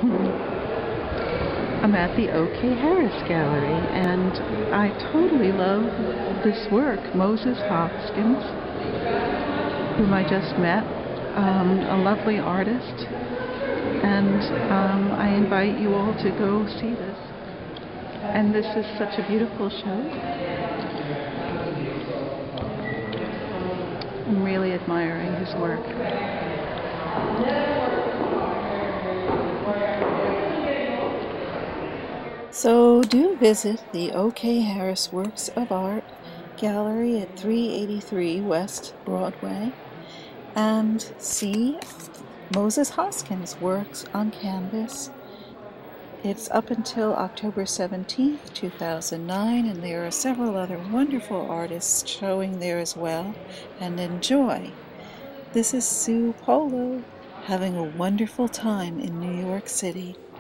I'm at the O.K. Harris Gallery, and I totally love this work. Moses Hoskins, whom I just met, a lovely artist, and I invite you all to go see this. And this is such a beautiful show. I'm really admiring his work. So do visit the O.K. Harris Works of Art Gallery at 383 West Broadway and see Moses Hoskins' works on canvas. It's up until October 17th, 2009, and there are several other wonderful artists showing there as well. And enjoy! This is Sue Polo, having a wonderful time in New York City.